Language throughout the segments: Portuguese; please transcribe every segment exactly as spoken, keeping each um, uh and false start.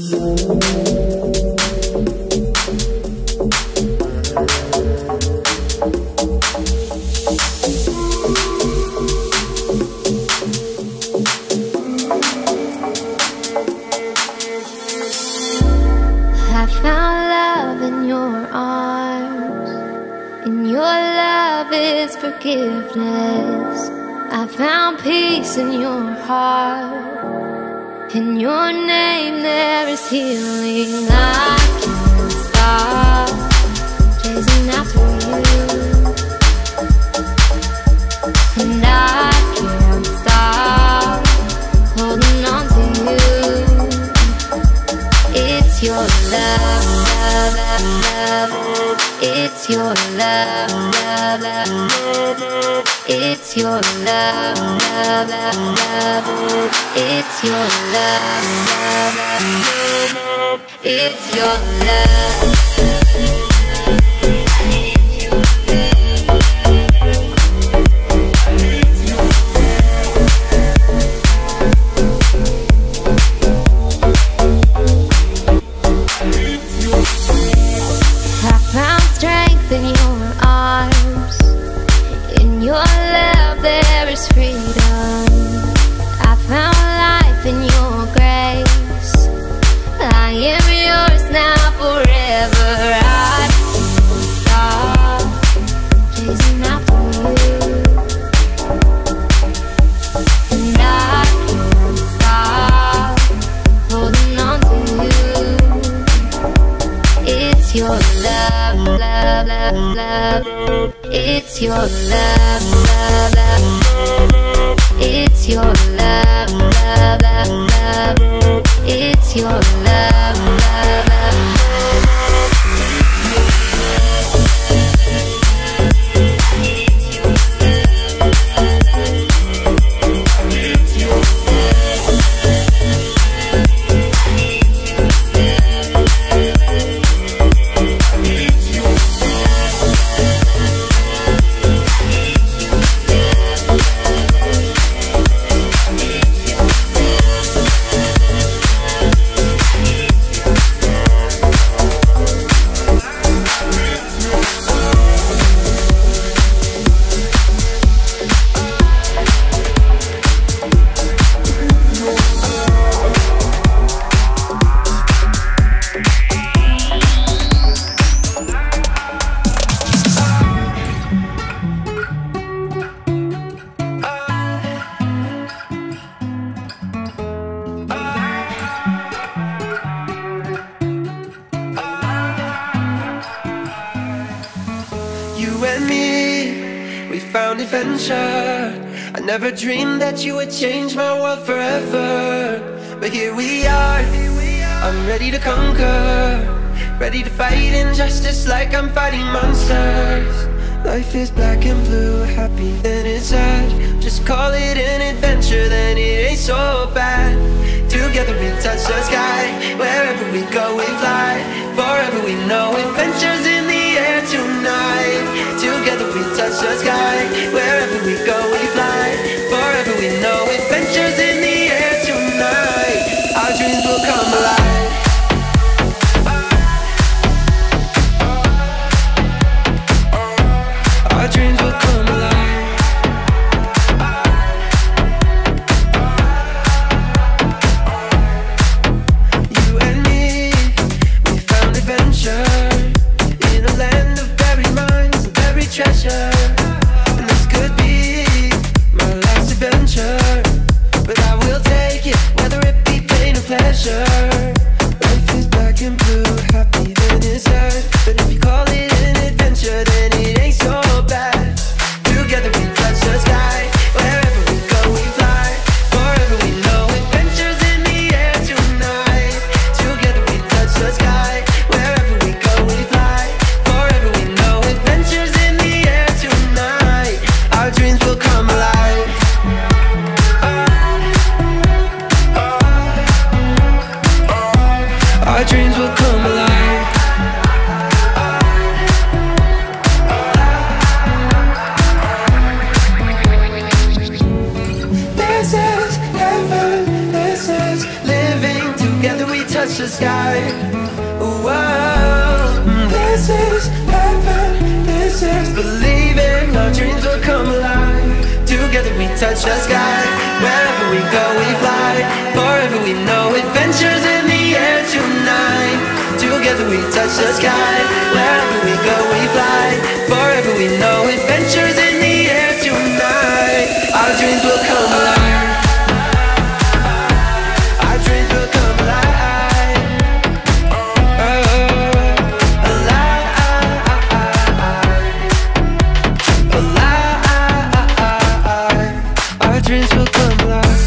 I found love in your arms, and your love is forgiveness. I found peace in your heart, in your name there is healing. I can't stop chasing after you, and I can't stop holding on to you. It's your love, love, love, love. It's your love, love, love. It's your love, love, love, love. It's your love, love, love. It's your love. It's your love, love, love. It's your love, love, love, love. It's your love, love, love. I never dreamed that you would change my world forever, but here we are. I'm ready to conquer, ready to fight injustice like I'm fighting monsters. Life is black and blue, happy then it's sad. Just call it an adventure, then it ain't so bad. Together we touch the sky, wherever we go we fly. Forever we know adventures in the air tonight. Together we touch the sky, wherever we go we fly. Forever we know adventures in the air tonight. Our dreams will come alive. Our dreams will come alive. You and me, we found adventure in a land of buried minds and buried treasure. And this could be my last adventure, but I will take it, whether it be pain or pleasure. Life is black and blue, happy then it's sad. But if you call it an adventure, then it ain't so bad. Together we touch the sky, wherever we go we fly. Forever we know adventures in the air tonight. Together we touch the sky, wherever we go we fly. Forever we know adventures in the air tonight. Our dreams will come alive. Our dreams will come touch the sky. Whoa, this is heaven, this is believing our dreams will come alive. Together we touch the sky, wherever we go we fly. Forever we know adventures in the air tonight. Together we touch the sky, wherever we go we fly. Forever we know adventures in the air tonight. Our dreams will come alive. Our dreams will come alive. Oh, alive, alive. Our dreams will come alive.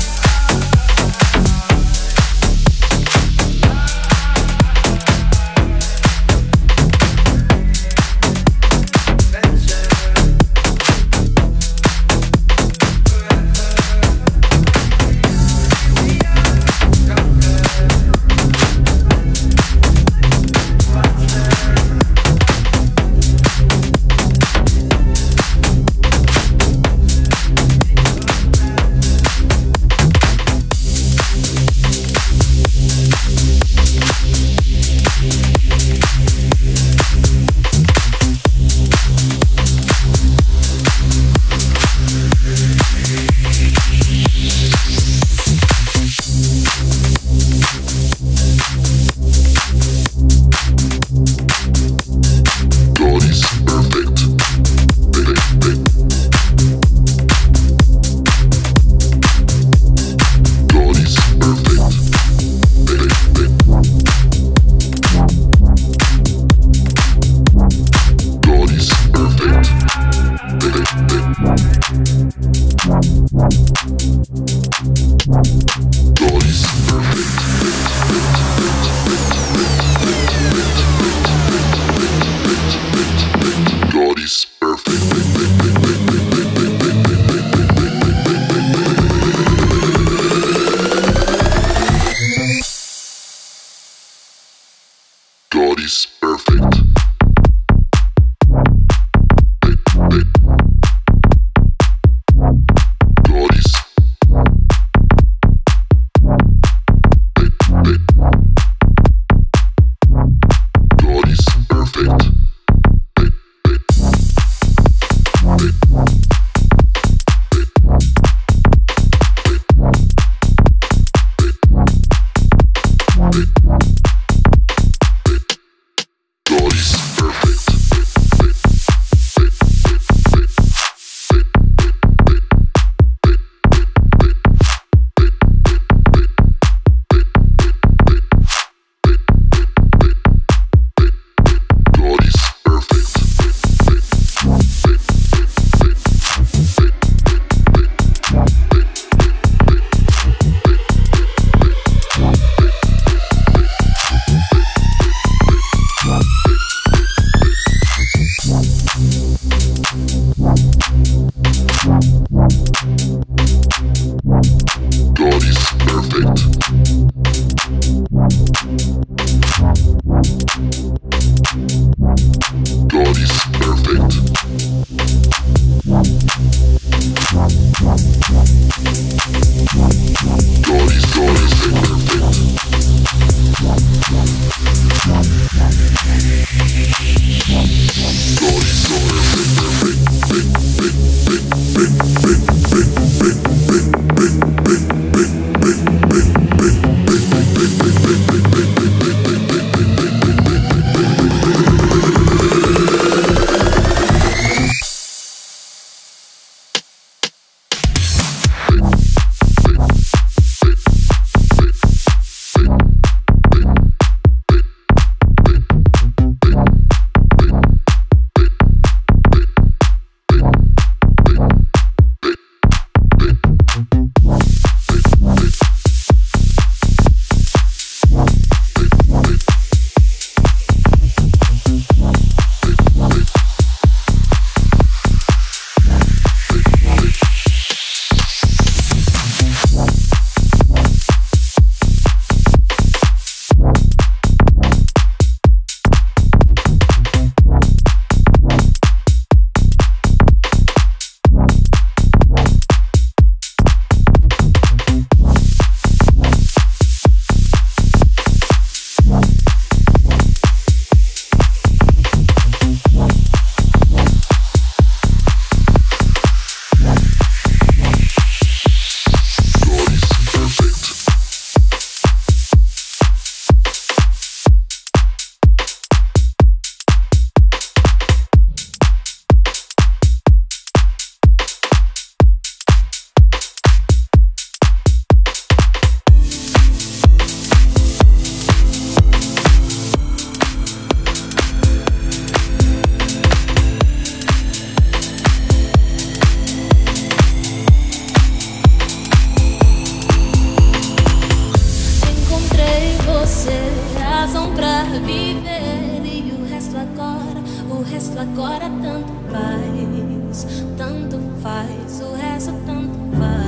encontrei você, razão pra viver. E o resto agora, o resto agora tanto faz, tanto faz, o resto tanto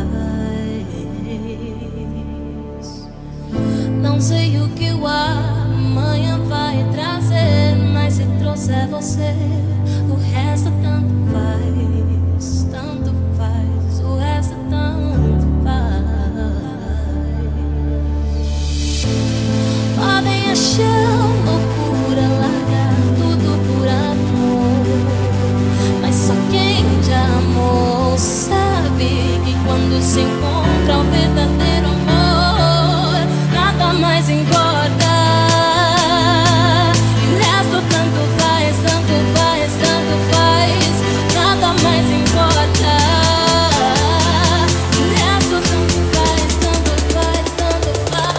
faz. Não sei o que o amanhã vai trazer, mas se trouxer você, o resto tanto faz, tanto faz, o resto tanto faz. Podem achar loucura largar tudo por amor, mas só quem já amou sabe que quando se encontra o verdadeiro amor, nada mais importa. E o resto tanto faz, tanto faz, tanto faz, nada mais importa. E o resto tanto faz, tanto faz, tanto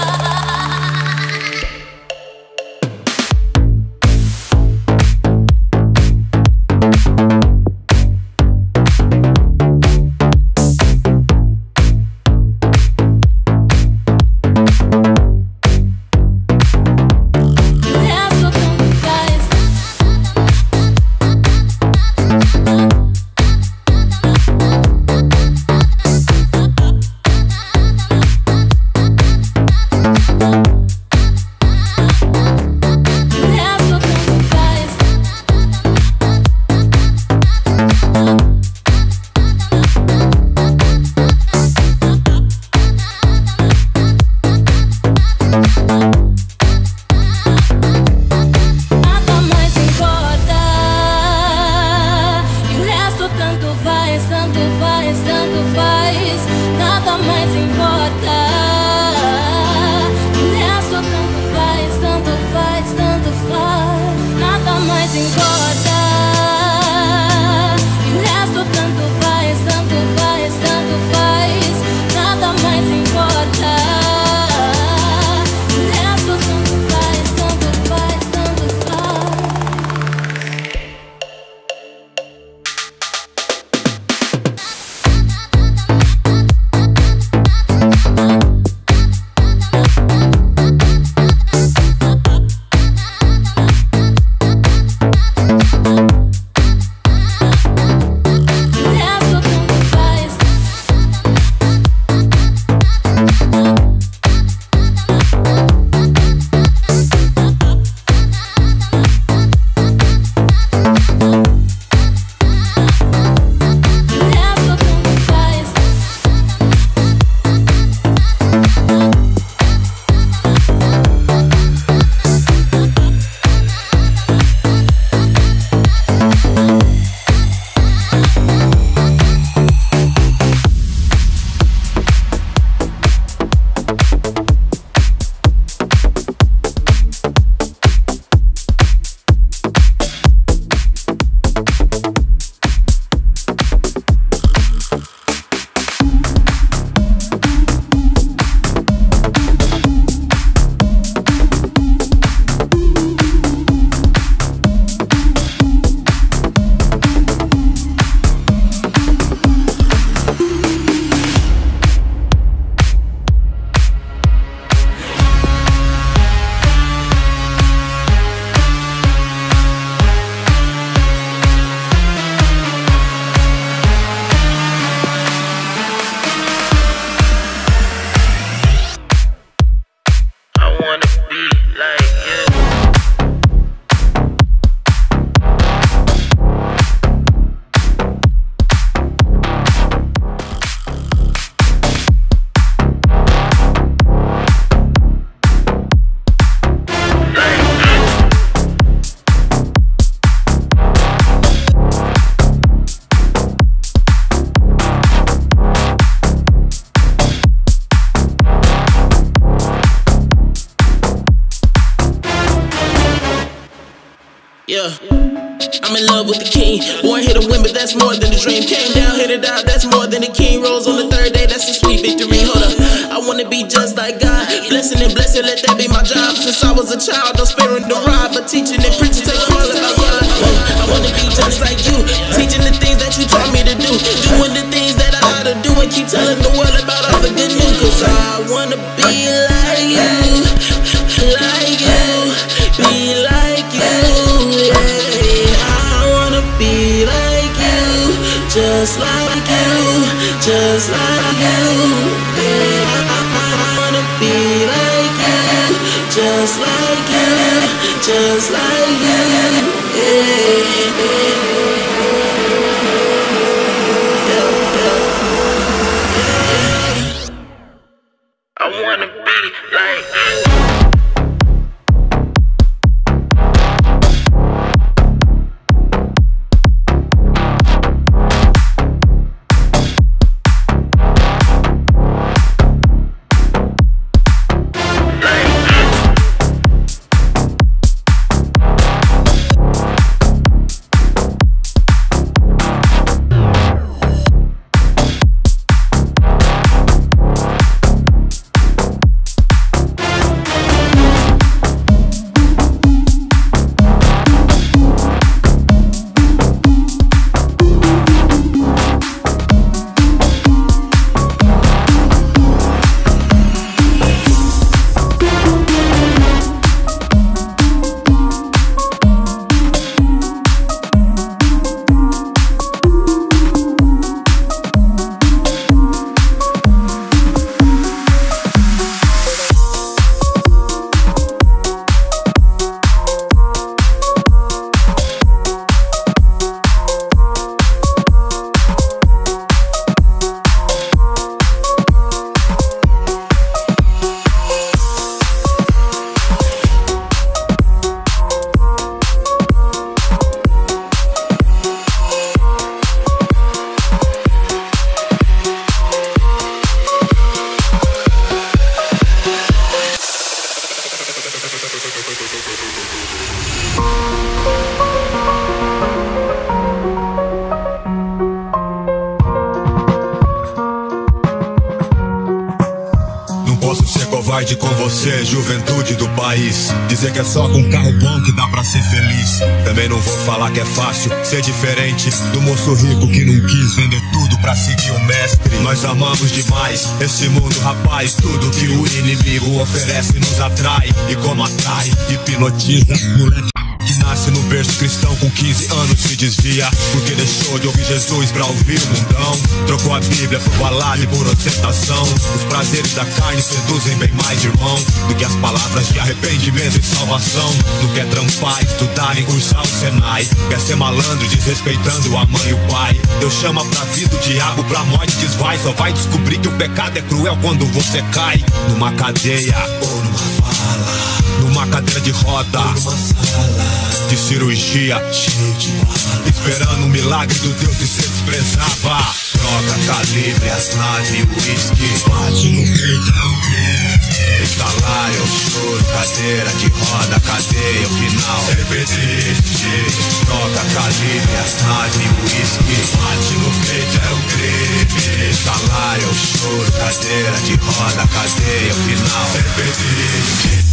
Yeah, I'm in love with the king. Born here to win, but that's more than a dream. Came down here to die, that's more than a king. Rose on the third day, that's a sweet victory. Hold up, I wanna be just like God. Blessing and blessing, let that be my job. Since I was a child, no sparing the rod, but teaching and preaching, take all of my God. I wanna be just like you, teaching the things that you taught me to do, doing the things that I ought to do, and keep telling the world about all the good news. Cause I wanna be like you. just like you. Yeah, I wanna be like you, just like you, just like you. Yeah. I wanna be like you. Com você, juventude do país. Dizer que é só com carro bom que dá pra ser feliz. Também não vou falar que é fácil ser diferente do moço rico que não quis vender tudo pra seguir o mestre. Nós amamos demais esse mundo, rapaz. Tudo que o inimigo oferece nos atrai. E como atrai, hipnotiza. Moleque que nasce no berço cristão com quinze anos se desvia, porque deixou de ouvir Jesus pra ouvir o mundão. Trocou a Bíblia por balada e por ostentação. Os prazeres da carne seduzem bem mais, irmão, do que as palavras de arrependimento e salvação. Não quer trampar, estudar e cursar o Senai. Quer ser malandro desrespeitando a mãe e o pai. Deus chama pra vida, o diabo pra morte desvai. Só vai descobrir que o pecado é cruel quando você cai numa cadeia ou numa vala, numa cadeira de roda, numa sala de cirurgia, cheio de bala, esperando o milagre do Deus que se desprezava. Droga, calibre, as naves e o uísque, bate no peito, é o crime. Estalar, eu choro, cadeira de roda, cadeia, o final é triste. Droga, calibre, as naves e o uísque, bate no peito, é o crime. Estalar, eu choro, cadeira de roda, cadeia, o final é triste.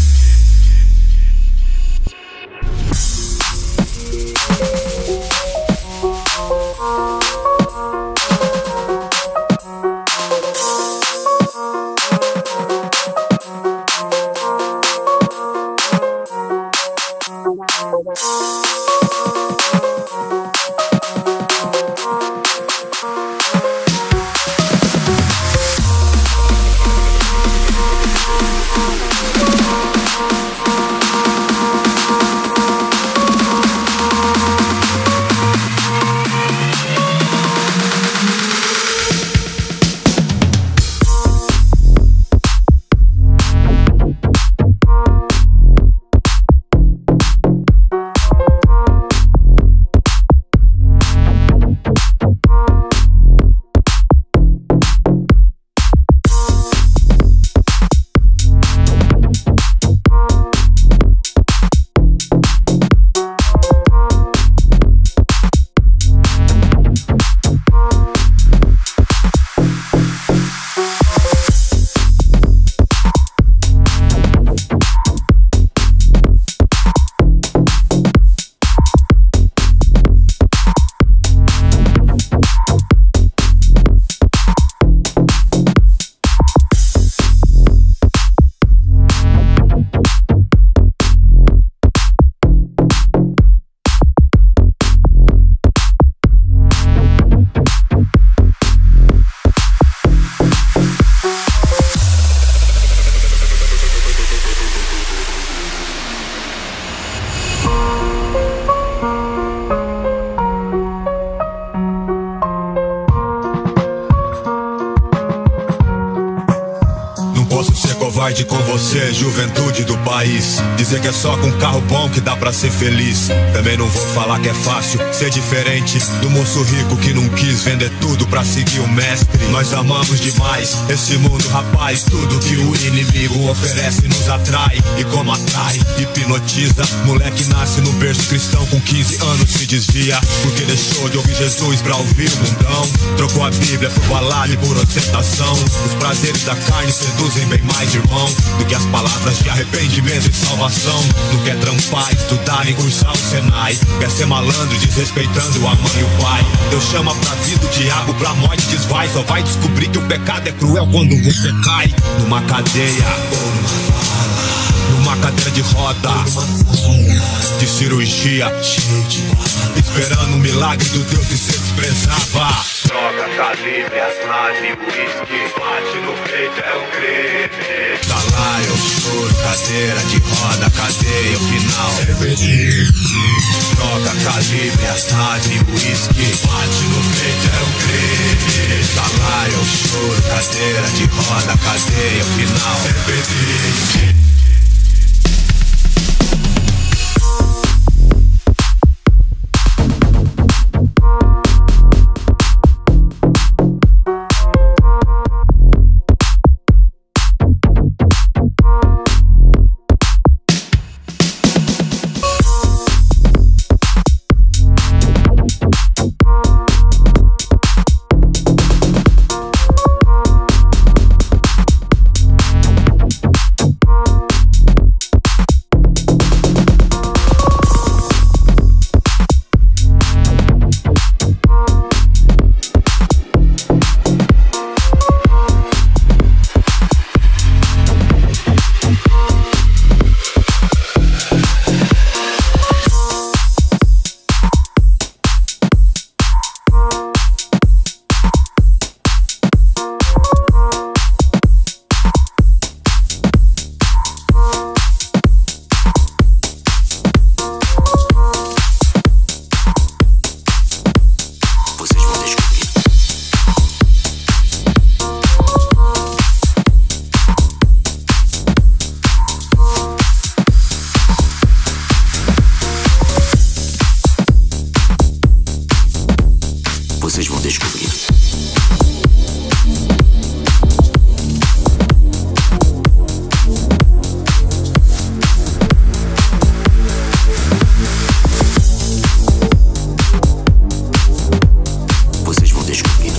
aprende com você, juventude do país. Dizer que é só com carro bom que dá pra ser feliz. Também não vou falar que é fácil ser diferente do moço rico que não quis vender tudo pra seguir o mestre. Nós amamos demais esse mundo, rapaz. Tudo que o inimigo oferece nos atrai. E como atrai, hipnotiza. Moleque nasce no berço cristão, com quinze anos se desvia, porque deixou de ouvir Jesus pra ouvir o mundão. Trocou a Bíblia por balada e por ostentação. Os prazeres da carne seduzem bem mais, irmão, do que as palavras de arrependimento e salvação. Não quer trampar, estudar, nem cursar o Senai. Quer ser malandro, desrespeitando a mãe e o pai. Deus chama pra vida, o diabo pra morte desvai. Só vai descobrir que o pecado é cruel quando você cai numa cadeia ou numa vala, numa cadeira de roda, de cirurgia, esperando o milagre do Deus que se desprezava. Droga, calibre, as naves, whisky, bate no peito, é o crime. Salário, choro, cadeira de roda, cadeia, o final. Droga, calibre, as naves, whisky, bate no peito, é o crime. Salário, choro, cadeira de roda, cadeia, o final. Vocês vão descobrir. Vocês vão descobrir.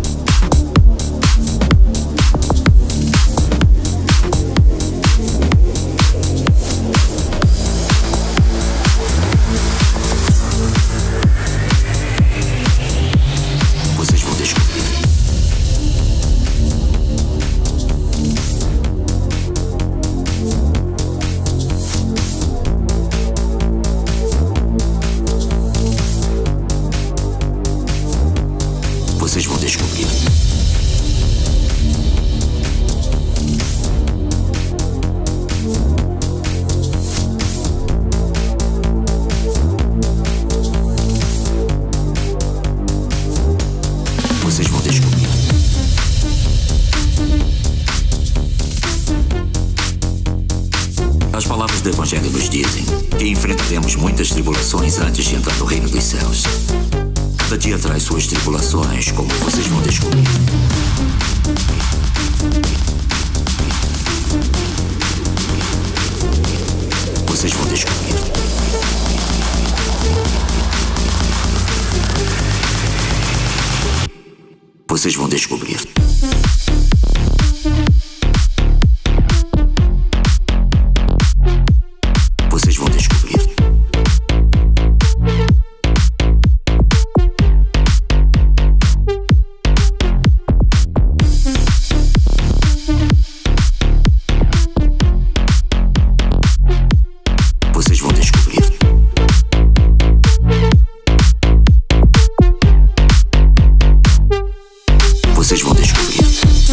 Vocês vão descobrir. Vocês vão descobrir. As palavras do Evangelho nos dizem que enfrentaremos muitas tribulações antes de entrar no reino dos céus. Cada dia traz suas tribulações, como vocês vão descobrir. Vocês vão descobrir. Vocês vão descobrir. Vocês vão descobrir. Vocês vão descobrir. Vocês vão descobrir.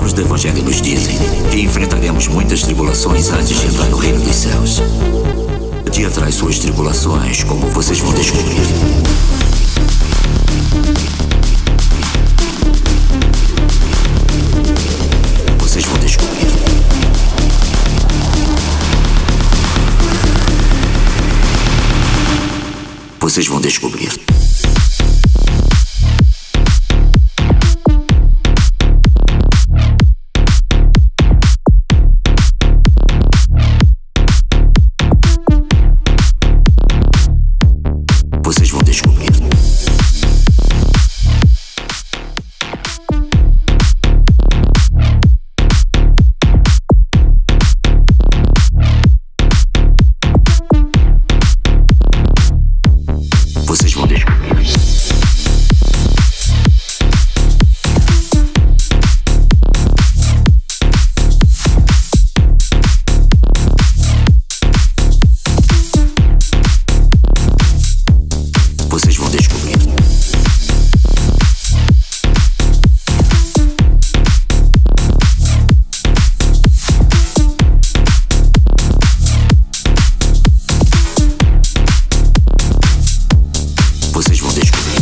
palavras do Evangelho nos dizem que enfrentaremos muitas tribulações antes de entrar no reino dos céus. O dia traz suas tribulações, como vocês vão descobrir. Vocês vão descobrir. Vocês vão descobrir. Vocês vão descobrir. Vocês vão descobrir. Vocês vão descobrir. Vocês vão descobrir.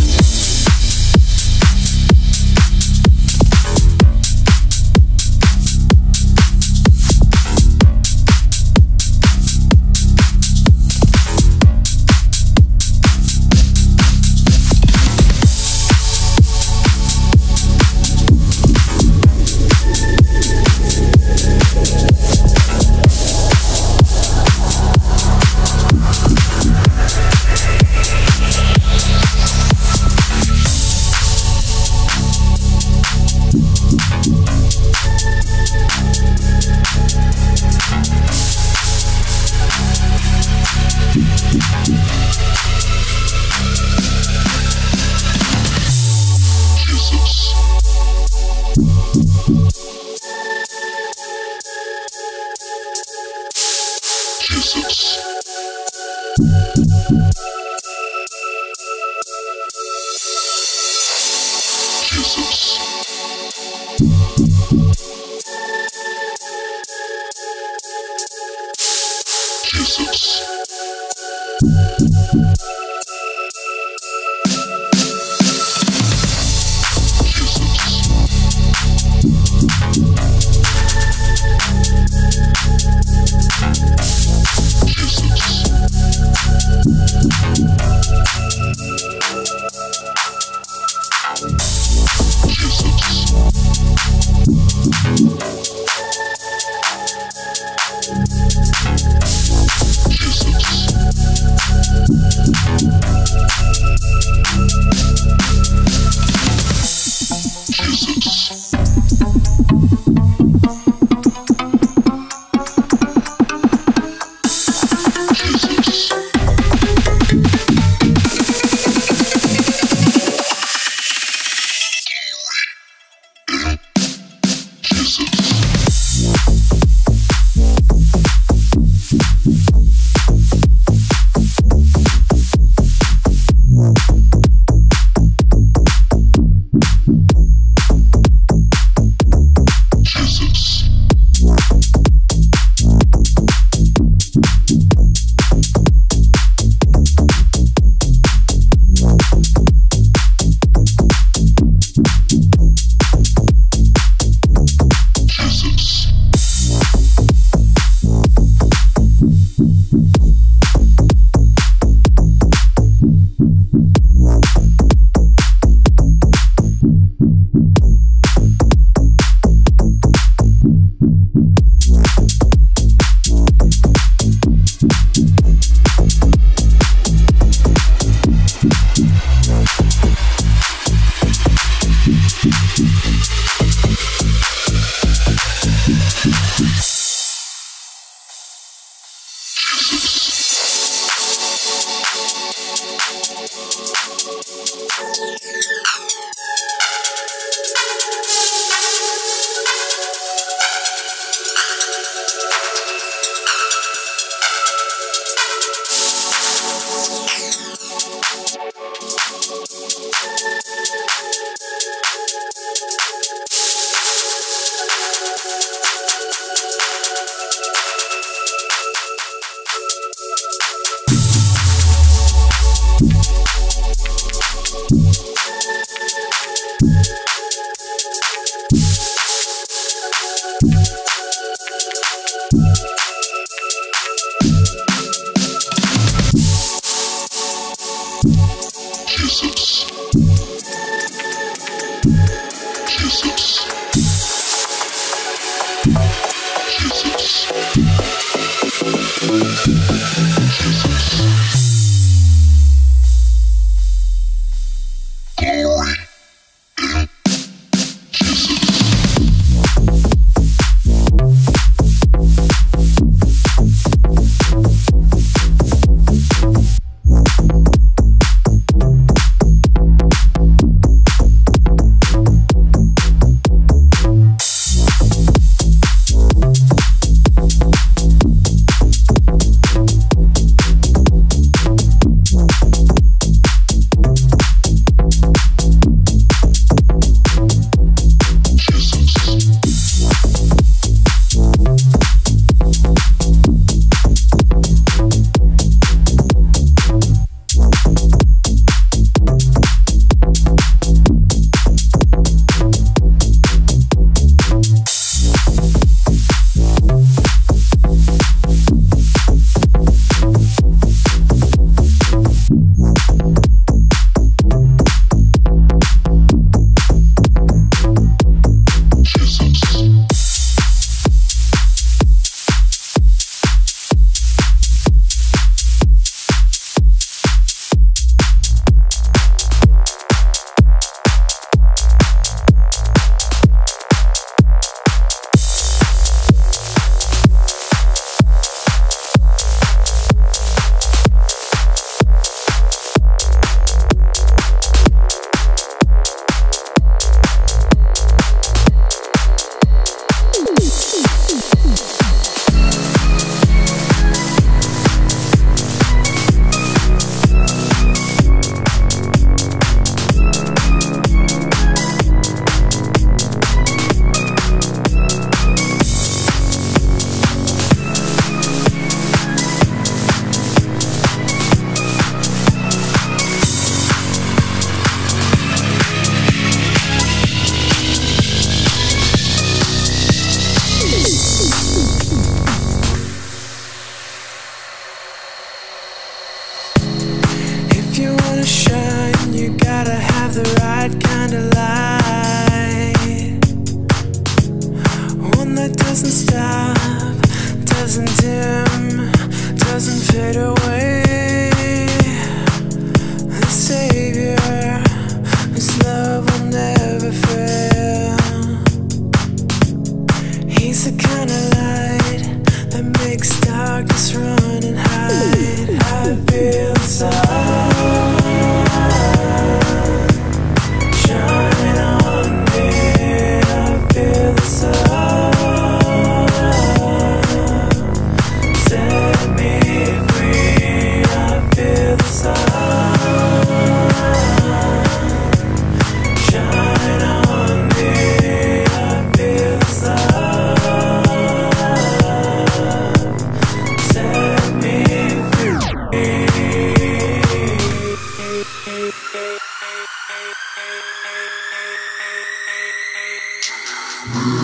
We'll be right back.